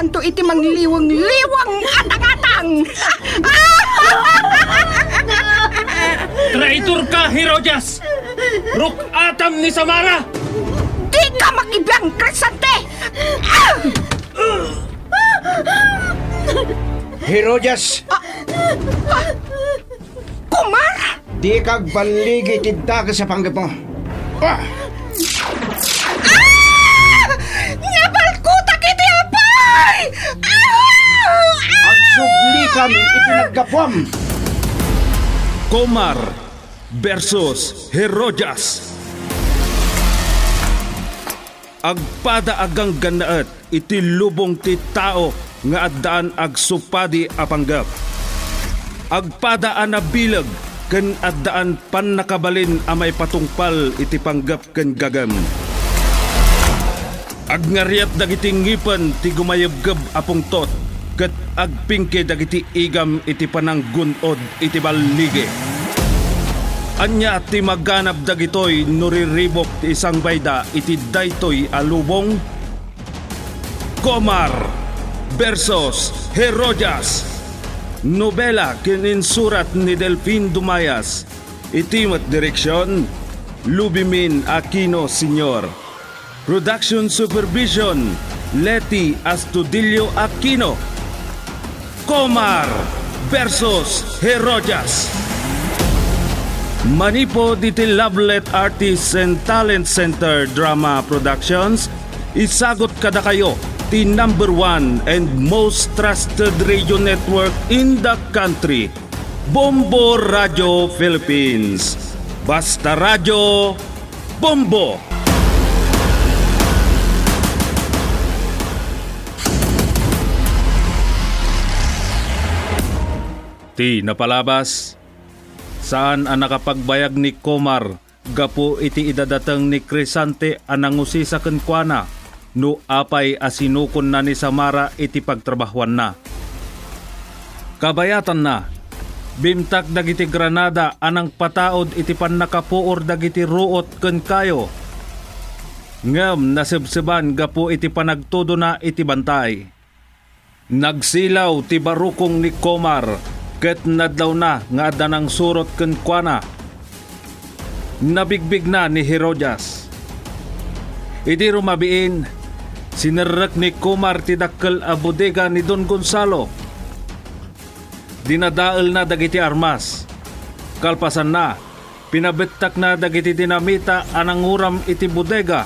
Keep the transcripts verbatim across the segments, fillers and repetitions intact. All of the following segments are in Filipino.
to iti mangliwang-liwang atang-atang. Traitor ka, Herodias! Rukatam ni Samara! Di ka makibiyang, Crescente! Herodias! Kumar! Di kag baligi tinda ka sa panggap mo. Ah! Nabalkuta kiti apay! Ang sublikan itinagkapwam! Komar versus Herodias. Agpada agang ganaat iti lubong ti tao nga addaan ag supadi a panggap. Agpada a nabilag ken addaan pan nakabalin a may patungpal iti panggap ken gagam. Agnariat dagiti ngipan ti gumayabgab a pungtot ket agpingke dagiti igam iti pananggunod iti ballige. Anya ti maganap dagitoy nuriribok ti isang bayda iti daytoy alubong. Komar versus Herodias. Nobela kininsurat ni Delfin Dumayas. Itimat direksyon Lubimin Aquino Senior. Production Supervision Leti Astudillo Aquino. Komar versus Herodias. Manipo diti Lovelet Artists and Talent Center Drama Productions, isagot kada kayo ti number one and most trusted radio network in the country, Bombo Radio Philippines. Basta Radio Bombo! Ti napalabas, saan ang nakapagbayag ni Komar gapo iti idadatang ni Crescente anangusi sa kenkwana no apay asinukon na ni Samara iti pagtrabahuan na. Kabayatan na, bimtak dagiti Granada anang pataod iti pannakapuor dagiti ruot ken kayo. Ngem nasibsiban gapo iti panagtudo na iti bantay. Nagsilaw ti barukong ni Komar ket nadlaw na nga danang surot ken kuana. Nabigbig na ni Herodias. Idi rumabiin, sinerrek ni Komar ti dakkel a bodega ni Don Gonzalo. Dinadael na dagiti armas. Kalpasan na, pinabettak na dagiti dinamita anang uram iti bodega.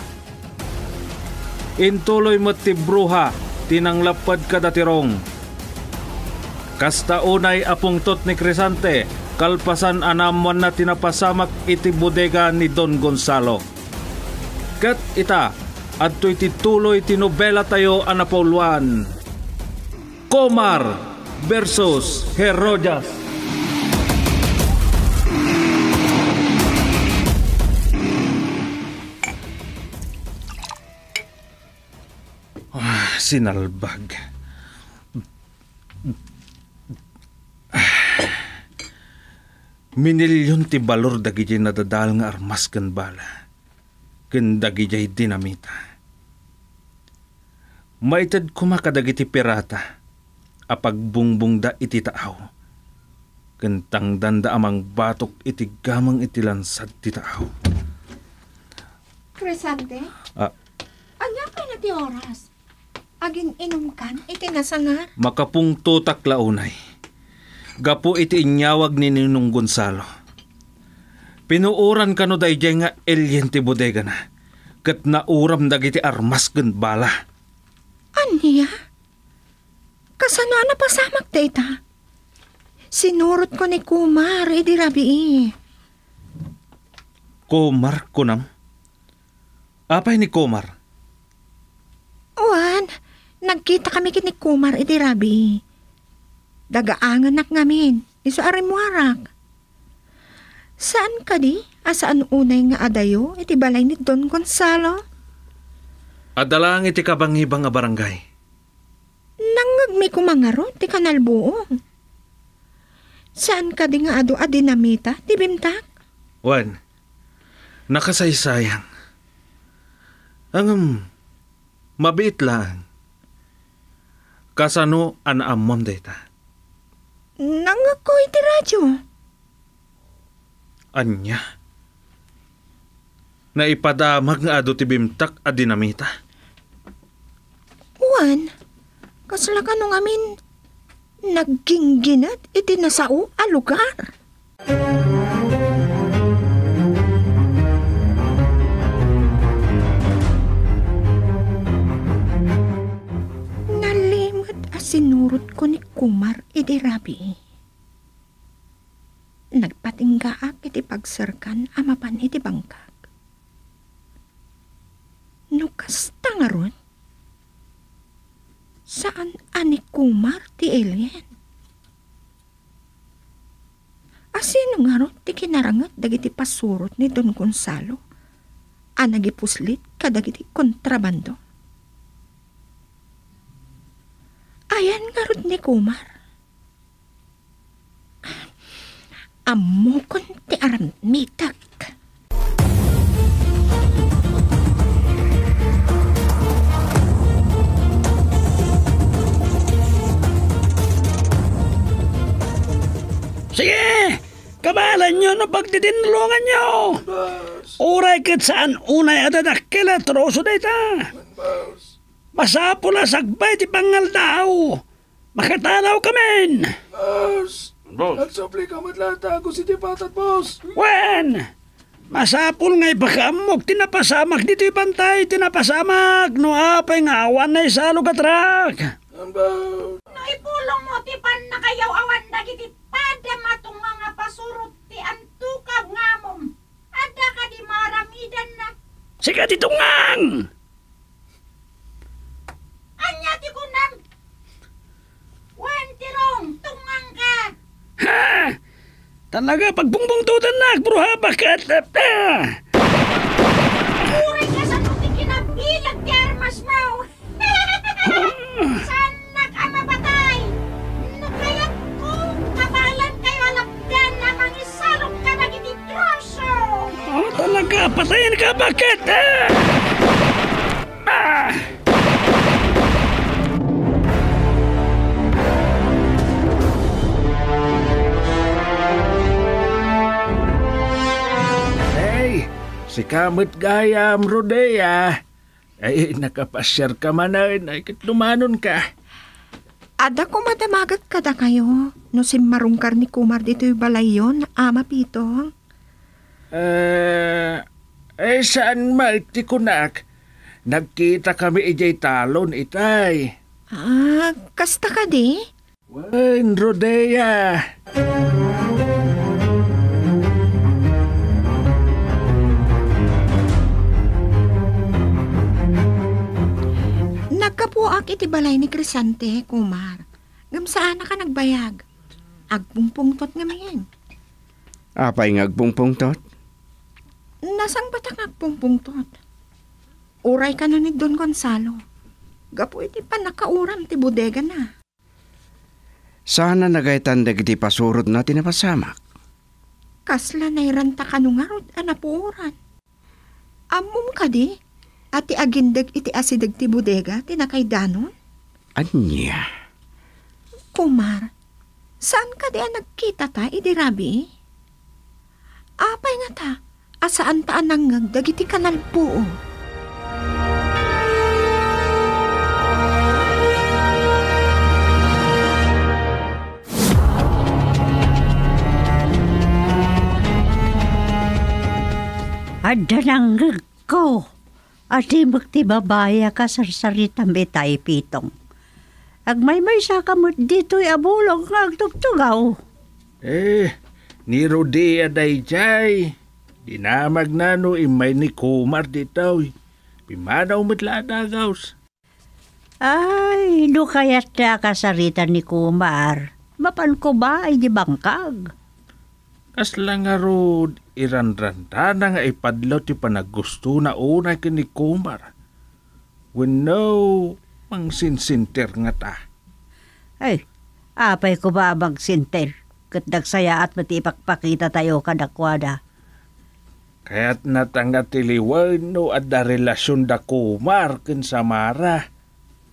Intuloy mo ti bruha, tinanglapad kadatirong. Kasta unay apungtot ni Crescente, kalpasan anamon na tinapasamak iti bodega ni Don Gonzalo. Kat ita, adto'y tituloy tinobela tayo anapoluan. Komar versus Herodias. Ah, sinalbag. Minilyon ti balor dagiti nadadal nga armas ken bala. Ken dagiti dinamita. Maited kumakadagiti pirata. Apagbungbong da iti taaw. Ken tangdan da amang batok iti gamang iti lansad ti taaw. Crescente? Ah, Anya kay na ti oras? Aging inumkan iti nasangar? Makapungtutak launay. Gapo iti inyawag ni Ninong Gonzalo. Pinuuran kano dayjay nga alien ti bodega na. Kat nauram dagiti armas ken bala. Anya? Kasano na pasamak data? Sinurot ko ni Kumar, edi rabi eh. Komar kunam? Apay ni Komar? Uwan, nagkita kami kini Kumar, edi rabi. Dagaangan nak ngamin, iso arimuarak. Saan ka di? Asaan unay nga adayo, iti balay ni Don Gonzalo? Adalang iti kabangibang nga barangay. Nangagmi kumangaro, ti kanalbuong. Saan ka di nga ado a dinamita, ti bimtak? Wan, nakasaysayang. Ang um, mabait lang. Kasano anaamon data? Nangako iti radyo. Anya? Naipadamag nga ado ti bimtak a dinamita. Juan, kasla ka nung amin naggingginat iti nasao a lugar. Nalimot a sinurot ko ni Kumar iti rabi. Nagpatinggaak iti pagsarkan amapan iti bangkag. Nukas nga ron? Saan ani Kumar ti alien? Asino nga ron ti kinarangat dagiti pasurot ni Don Gonzalo a nagipuslit kadagiti kontrabando? Ayan nga ron ni Kumar. Amokon ti arammitak. Sige! Kabalan nyo no pagtitinulungan nyo! Uray kat saan unay adadakil at troso dayta! Masapula sagbay ti pangal daw! Makatanaw kamen! Boss! Nagsapli ka matlata ako si Tipatat, boss! Wen! Masapul nga'y pagkamok tinapasamak dito pantay tinapasamak no apay nga awan na isalo katrak! Ambaw! Naipulong mo ti pan na kayaw awan dagiti pada matong mga pasurot ti antukab ngamom. Ada ka di maramidan na. Siga titungang! Anya ti kunam. Wan tirong tungang ka. Ha! Talaga pagpungbong tutan na bruha bakat ah! Uray ka sa nuti kinabilag ti armas mo. Saan nag-amabatay? No kaya kung kabalan kayo alapdan na mangisalong ka na giti troso. Oh, talaga patayin ka bakit ah! Ah! Si kamot gayam, Rodea. Ay, nakapasyar ka man ay, ay lumanon ka. Ada ko madamagat kada kayo. No si marungkar ni Kumar dito yung balayon, ama pitong. Eh, eh saan maitikunak? Nagkita kami ijay talon itay. Ah, kasta ka di? Wen, Rodea. Nagkapuak iti balay ni Crisante, Kumar. Gamsaan na ka nagbayag. Agpungpungtot nga mayan. Apay nga agpungpungtot? Nasang batak agpungpungtot? Uray ka na ni Don Gonzalo. Gapu iti pa nakauram ti bodega na. Sana nagaytan dagiti pasurot na tinapasamak. Kasla na iranta ka nung arod anapuuran. Amom ka di? Ati agindag iti asidag ti bodega, tinakay danon? Anya? Kumar, saan ka di nagkita ta, idi rabi? Apay nga ta, asaan ta anangag dagiti kanal po. Ada nanggag ko. Ati magti babaya ka sa saritang betay pitong. Agmay-may sa kamot dito'y abulong nga agtugtugaw. Eh, ni Rodea day jay. Dinamag na no imay ni Kumar dito. Pimanaw matlada gaws. Ay, no kaya't na kasaritan ni Kumar. Mapan ko ba ay di bangkag? Kasla nga rod, iranranda na nga ipadlaw ti panaggusto na una kini Kumar. When no, mang sinsinter nga ta. Ay, apay ko ba magsinter? Kat nagsaya at matipakpakita tayo kadakwada. Kaya't natanga tiliwan no at da relasyon da Kumar ken Samara.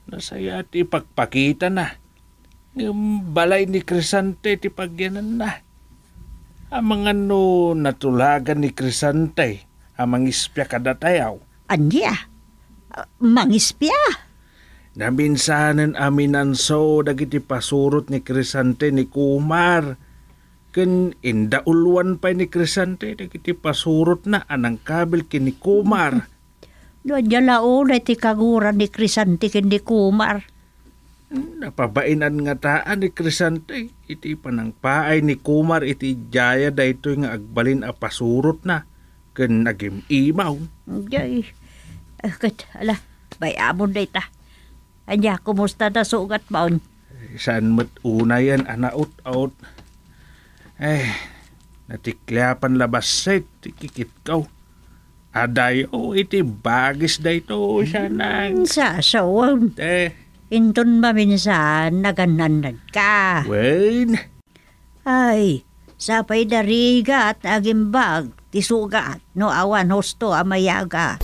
Nasaya ti pagpakita na. Ng balay ni Crisante ti pagyanan na. Amang ano natulagan ni Crisante, amang ispya kadatayaw. Anya? Uh, mangispya? Naminsanan amin anso dagiti pasurot ni Crisante ni Kumar. Ken indauluan pa ni Crisante dagiti pasurot na anang kabil kini Kumar. Doon niya laon ay ti kaguran ni Crisante kini Kumar. Napabainan nga taan ni Crisante, iti panangpaay ni Kumar iti jaya daytoy nga agbalin a pasurot na, ken nagim imaw. Jay, akit, ala, bayamon day ta. Anya, kumusta na sugat maon? Saan mat unayan anaot-out? Eh, natikliapan labas set, tikikit kaw. Aday, o iti bagis dayto siya nang... Sa sawan. Eh, Inton ba minsan nagananad ka? Wen, Ay, sapay dariga at agimbag, tisuga at no awan hosto amayaga.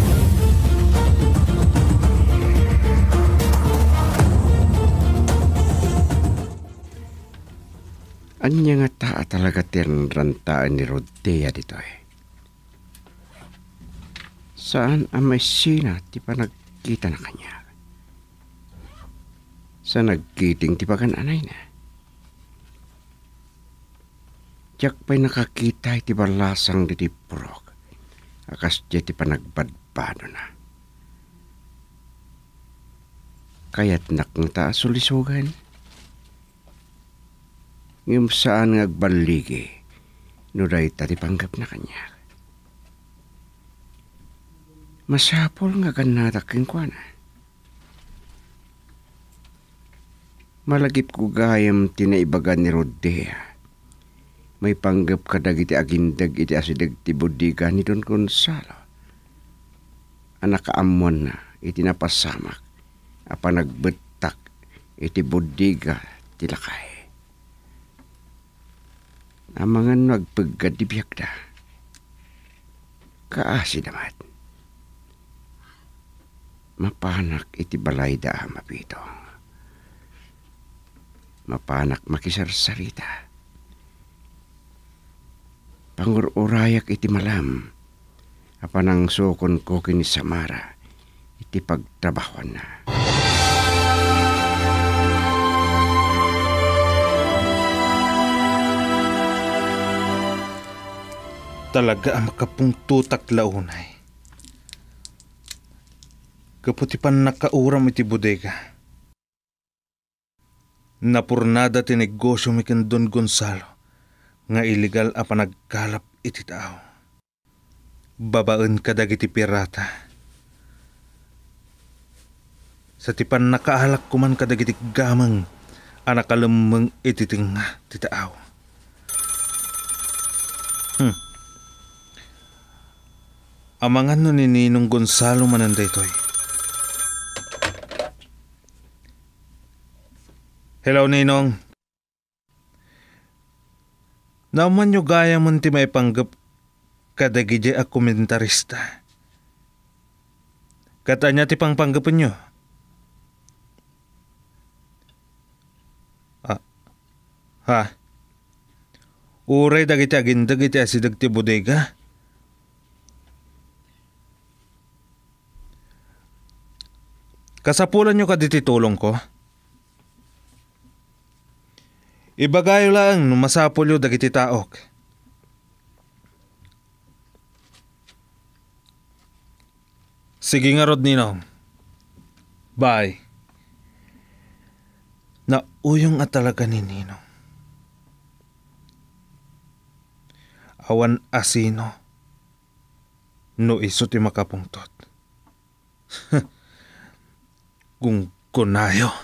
Anya nga taa talaga tinrantaan ni Rodea dito eh. Saan ang may sina ti pa nagkita na kanya? Sa nagkiting ti pagan anay na. Tiyak pa'y nakakita iti balasang di ti purok. Akas di ti pa nagbadbado na. Kaya't naknta sulisugan. Ngayong saan ngagbaligi, nuray tati panggap na kanya. Masapol nga ganataking kwa na. Malagip ko gayam tinaibagan ni Rodea. May panggap kadag iti agindag iti asidag ti budiga ni Don Gonzalo. Anak kaamuan na iti napasamak. Apa nagbetak iti budiga ti lakay. Amangan nagpagad di biyak da. Kaasi damat. Mapanak iti balay da mapito. Mapanak makisarsarita. Pangur-urayak iti malam. Apanang sukon ko kini Samara. Iti pagtrabahuan na. talaga ang makapungtutak launay. Kaputipan nakauram iti bodega. Napurnada ti negosyo mi ken Don Gonzalo nga illegal a panagkalap iti tao. Babaen kadag iti pirata. Sa tipan nakaalak kuman kadag iti gamang a nakalemeng iti tinga ti tao. Hmm. Amangan no ni Ninong Gonzalo mananday toy. Hello, Ninong. Nauman nyo gaya mo ti may panggap kadagidya a komentarista. Katanya ti pang panggapan nyo. Ah, ha? Uray dagiti agindag iti asidag ti bodega? Kasapulan nyo kaditi tulong ko? Ibagayo lang no masapol yung dagiti taok. Sige nga rod, Ninong. Bye. Nauyong at talaga ni Ninong. Awan asino no iso ti makapungtot. Kung kunayo.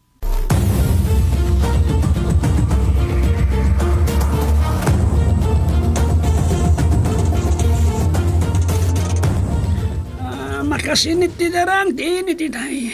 Makasinit ti darang, ti init itay.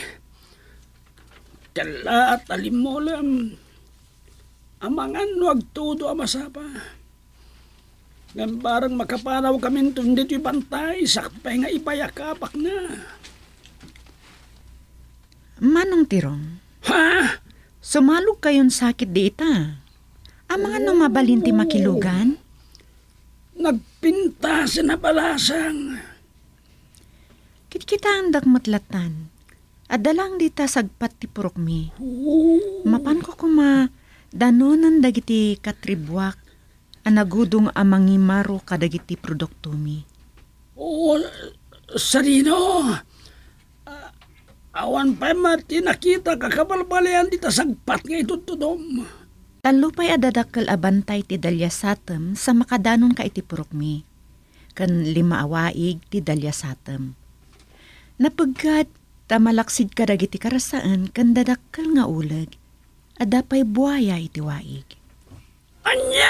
Tala at alimolam. Amangan wag todo amasapa. Gambarang makapanaw kami tundit yung bantay, sakpay nga ipayakapak na. Manong Tirong, Ha? sumalog kayon sakit di ita. Ang mga numabalinti makilugan? Nagpinta sa nabalasang. Kit-kita ang dagmatlatan. Adalang dita sagpat ti purok mi. Mapan ko kuma danonan dagiti katribwak anagudong amangi maro kadagiti produkto mi. Oo, sarino. Uh, awan pa mati nakita kakabalbalian dita sagpat nga itutudom. Talupay adadakkel abantay ti dalya satem sa makadanon ka iti purok mi. Kan lima awaig ti dalya satem. Napagkat tamalaksid ka dagiti karasaan kan dadakkel nga uleg. Adapay buhaya iti waig. Anya!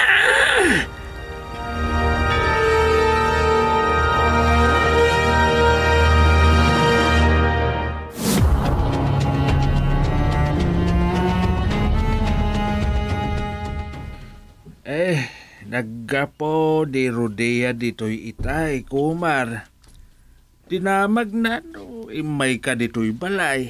Eh, naggapo di rodea dito'y itay, Kumar. Dinamag na no, imay ka dito'y balay.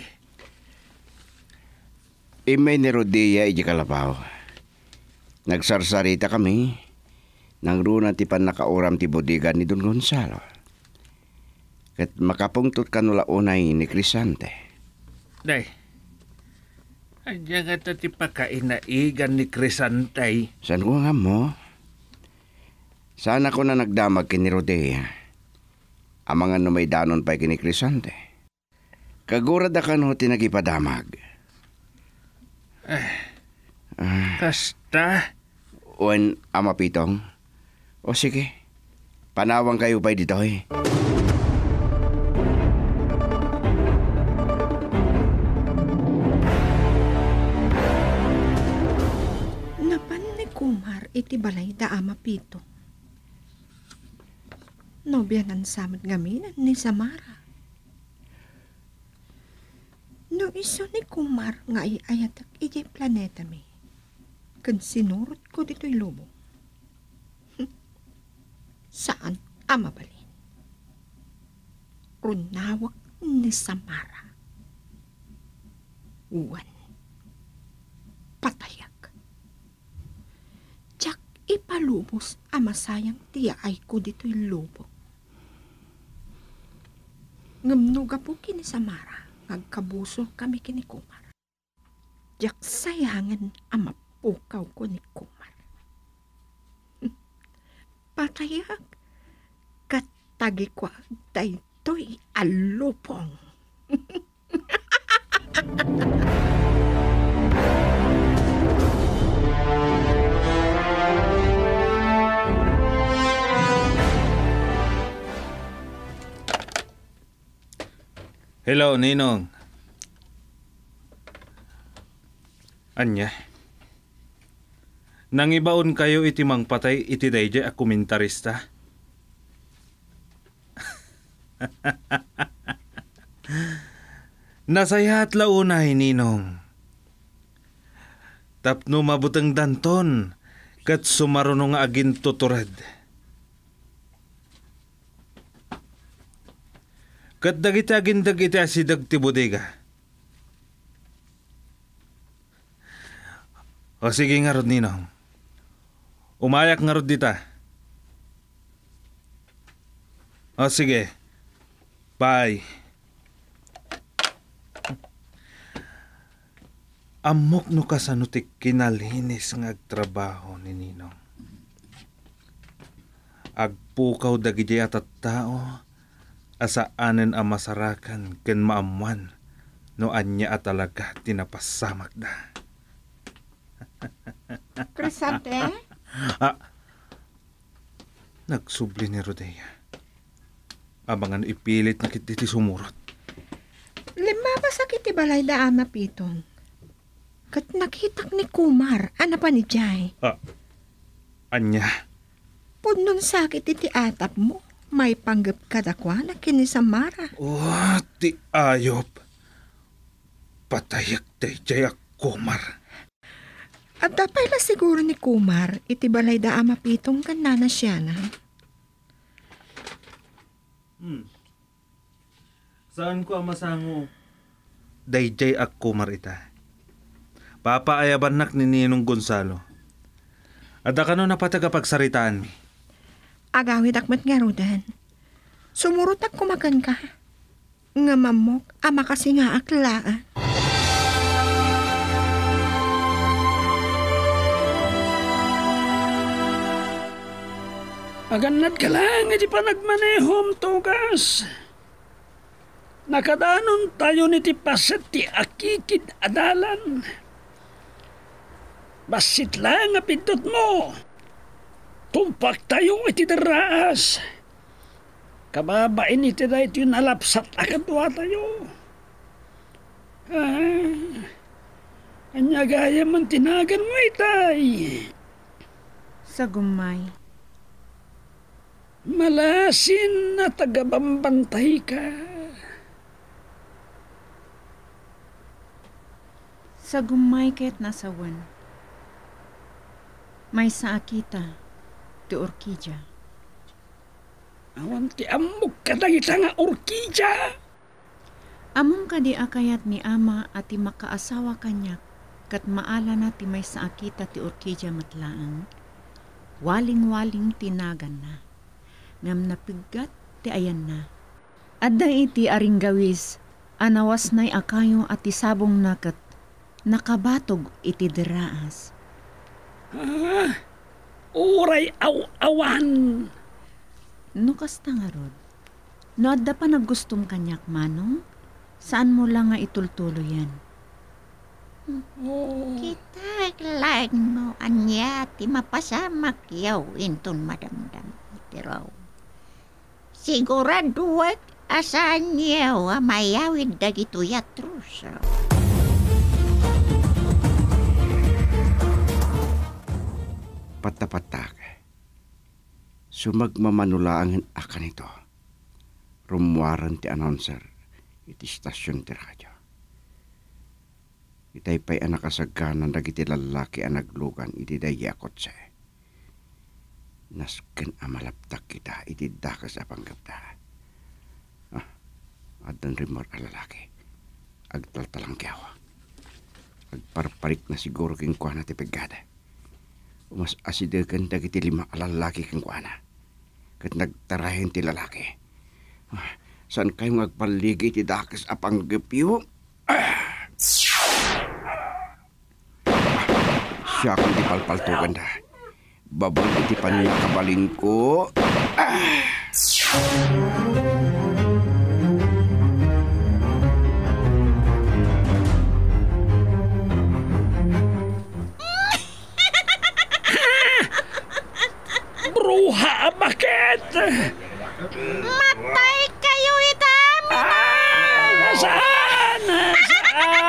Imay ni Rodea iji kalabaw. Nagsarsarita kami. Nang runa ti pan nakauram ti bodega ni Don Gonzalo. Kat makapungtot kanula unay ni Crisante. Day, andyan nga ti pakainaigan ni Crisantay. San ko nga mo? Sana ko na nagdamag kini Rodea. Amangan no may danon pa kini Crisante. Kagurad na kano tinagipadamag. Eh, ah. Kasta? Uwan ama pitong. O sige, panawang kayo pa dito eh. Napan ni Kumar iti balay da ama pito. Nobyanan samad ngamin ni Samara. No iso ni Kumar nga iayatak iti planeta mi. Kan sinurot ko dito'y lubo. Hm. Saan ama balin? Runawak ni Samara. Uwan. Patayak. Tsak ipalubos ama sayang tiya ay ko dito'y lubo. Ngamnuga po kini Samara. Ngagkabuso kami kini Kumar. Jak sayangan ama pukaw ko ni Kumar. Patayak, katagi ko daytoy alupong. Hello, Ninong. Anya? Nangibaon kayo iti mangpatay iti dayjay a komentarista? Nasayahat launay, Ninong. Tapno mabutang danton kat sumarunong nga agin tuturad. Kat dagiti agin dagiti asidag ti bodega. O sige nga rod, Ninong. Umayak nga rod dita. O sige. Bye. Amok no kasanutik kinalinis ng agtrabaho ni Ninong. Agpukaw dagiti atat tao, asaanen ang masarakan ken maamuan no anya at talaga tinapasamak da. Crisante? Ah, nagsubli ni Rodea. Abangan ipilit na kiti sumurot. Lima ba sakit balay da ama pitong? Kat nakitak ni Kumar, ana pa ni Jai. Ah, anya? Punon sakit iti atap mo, may panggap kadakwa na kini Samara. Oh, ti ayop. Patayak day jay Kumar. At dapay na siguro ni Kumar, iti balay da ama pitong kanana siya na. Hmm. Saan ko ang masango? dayjay ak Kumar ita. Papaayaban nak ni Ninong Gonzalo. Ada ka no napatagapagsaritaan mi. Agawid akmat nga rudan. Sumurot ak kumakan ka. Nga mamok, ama kasi nga aklaan. Aganad ka lang, hindi pa nagmanehom tugas. Nakadanon tayo ni ti paset ti akikid adalan. Basit lang ang pindot mo. Tumpak tayo iti daraas. Kababain iti na iti nalapsat akadwa tayo. Ah, anya gaya man tinagan mo itay. Sa gumay. Malasin na tagabambantay ka. Sa gumay kahit nasawan. May sa akita, ti orkidya. Awan ti amok ka dagita nga orkidya. Among ka di akayat ni ama at ti makaasawa kanyak, kat maala na ti may sa akita ti orkidya matlaang, waling-waling tinagan na. Ngam napiggat ti ayan na. Adda iti aring gawis, anawas na'y akayo at ti sabong nakat, nakabatog iti deraas. Ah, uray aw-awan. No kasta nga rod, no adda pa naggustom kanyak manong, saan mo lang nga itultulo yan? Oh. Kita lang mo anya ti mapasamak yaw inton madamdam iti raw. Siguraduak asan yaw mayawid dagito yatrus raw. Patapatak. Sumagmamanulaangin akan ito. Rumwaran ti announcer iti stasyon ti radyo. Itay pa'y anak asaganan dagiti lalaki ang naglugan iti dayakot se. Nasken amalaptak kita iti dakas apanggapta. Ah, adan rimor a lalaki. Agtaltalang kiawa. Agparparik na siguro king kuana ti pegada. Umas asidagan dagiti lima a lalaki king kuana. Kat nagtarahin ti lalaki. Ah, saan kayo magpaligi ti dakas apanggapyo? Ah! Siya kung di palpaltugan na. Babang iti panakabaling ko. Ah! Bruha, bakit? Matay kayo itami na! Ah, nasaan? Nasaan?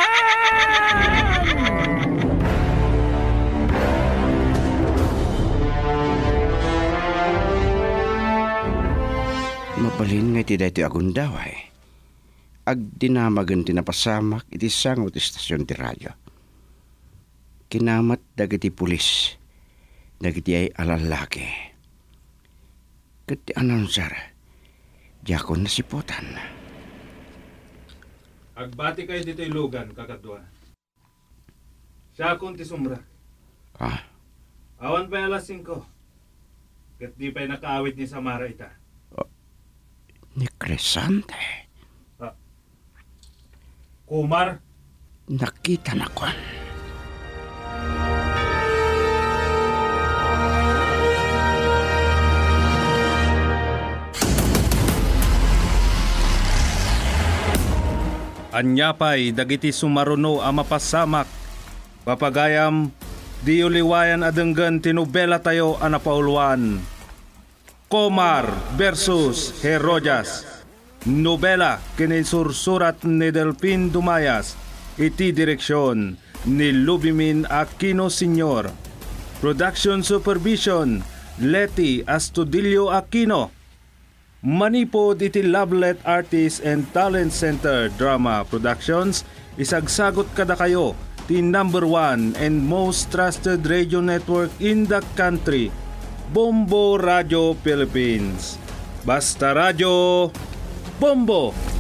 Mabalin nga iti dati agundaway. Ag dinamagan tinapasamak iti sangot istasyon ti radyo. Kinamat dagiti pulis. Dagiti ay alalaki. Kat ti announcer. Diyakon na sipotan. Agbati kayo dito ilugan, kakadwa. Siya akong ti sumra. Ah, Awan pa alas singko. Kat di pa'y nakaawit ni Samara ita. ni Crescente. Kumar, Nakita na ko. anyapay dagiti sumaruno a mapasamak. Papagayam, di uliwayan adenggan tinubela tayo a napauluan. Kumar versus Herojas. Nobela kinisursurat ni Delfin Dumayas. Iti direksyon ni Lubimin Aquino Senior. Production Supervision Leti Astudillo Aquino. Manipod iti Lovelet Artists and Talent Center Drama Productions. Isagsagot kada kayo ti number one and most trusted radio network in the country, Bombo Radio Philippines. Basta Radio Bombo!